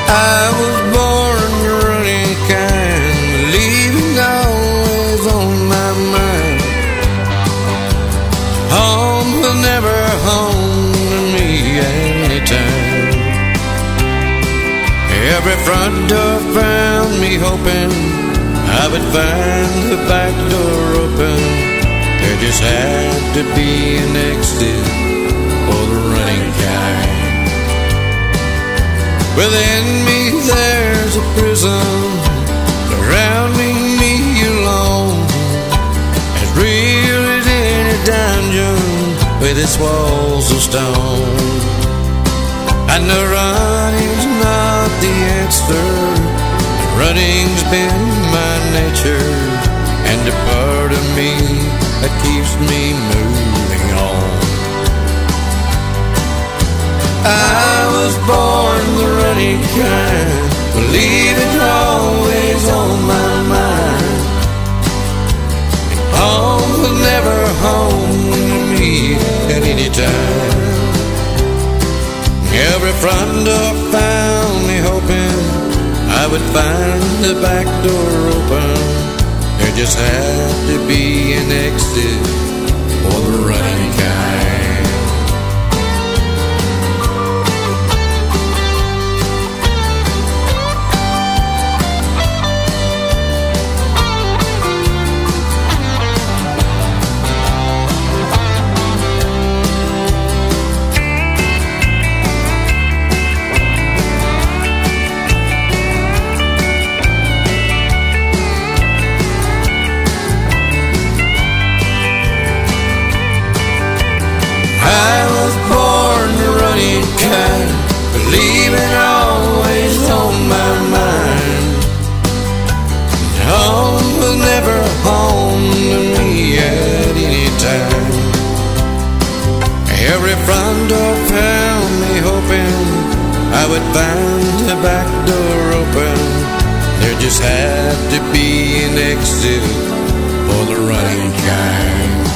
I was born the running kind, leaving always on my mind. Home was never home to me anytime. Every front door found me hoping I would find the back door open. There just had to be an exit for the running kind. Within me there's a prison, surrounding me alone, as real as any dungeon with its walls of stone. I know running's not the answer, running's been my nature, and a part of me that keeps me moving on. I was born the running kind, believing always on my mind. Home was never home to me at any time. Every front door found me hoping I would find the back door open. There just had to be an exit for the running kind. Believing always on my mind. Home was never home to me at any time. Every front door found me hoping I would find the back door open. There just had to be an exit for the running kind.